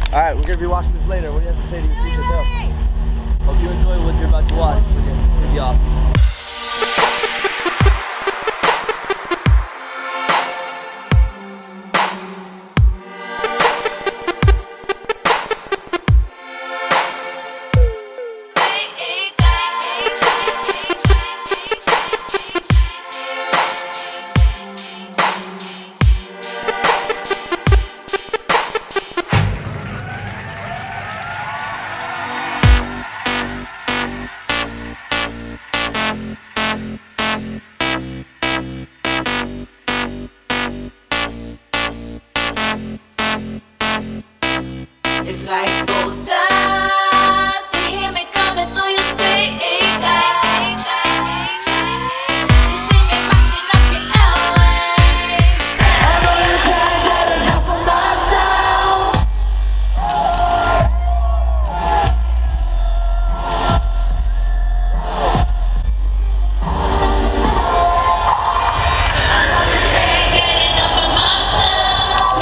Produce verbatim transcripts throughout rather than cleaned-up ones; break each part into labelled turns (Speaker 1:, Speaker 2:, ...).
Speaker 1: Alright, we're gonna be watching this later. What do you have to say to your future self? Hope you enjoy what you're about to watch. It's gonna be awesome.
Speaker 2: It's like gold dust, you hear me coming through your speakers. You see me mashing up your airwaves. I know you can't get enough of my sound. I know you can't get enough of my sound.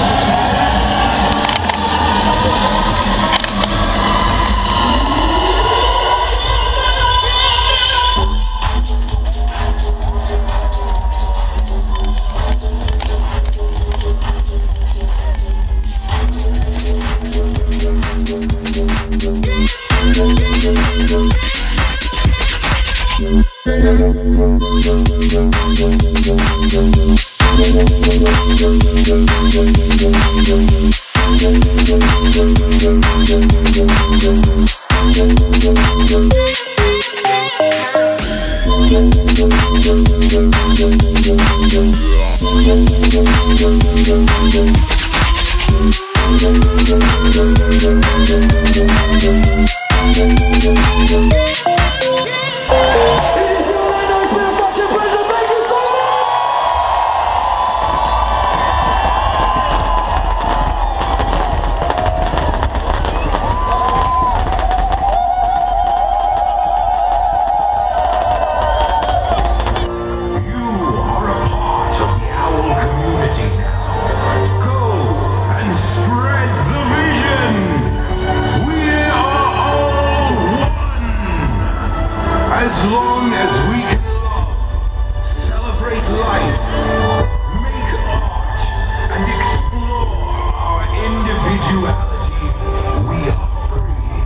Speaker 3: As long as we can love, celebrate life, make art, and explore our individuality, we are free.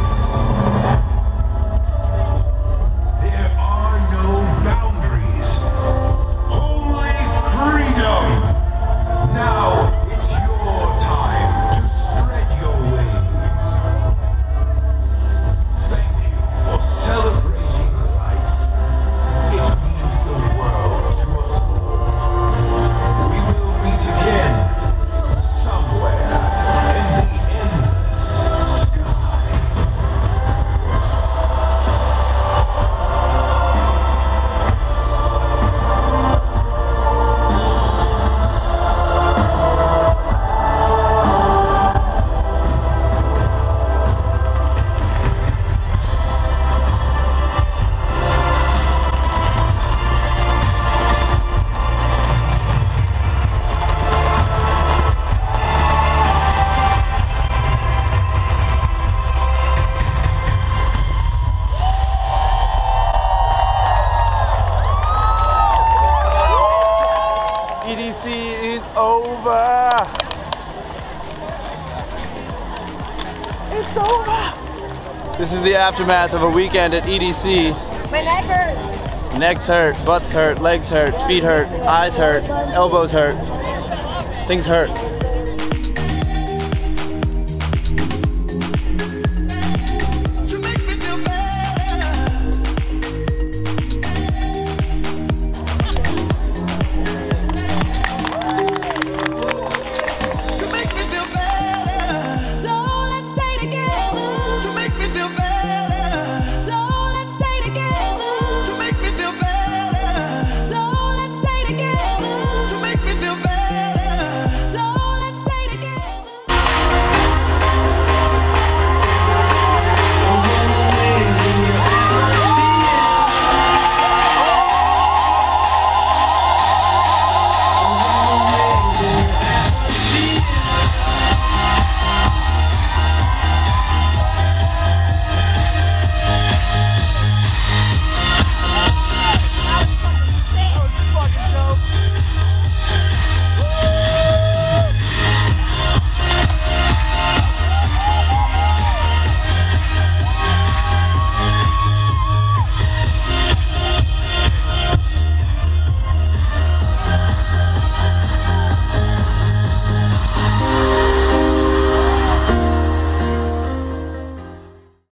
Speaker 3: There are no boundaries, only freedom. Now it's your time to spread your wings. Thank you for celebrating.
Speaker 1: E D C is over. It's over. This is the aftermath of a weekend at E D C.
Speaker 4: My neck hurts.
Speaker 1: Necks hurt, butts hurt, legs hurt, feet hurt, eyes hurt, elbows hurt. Things hurt.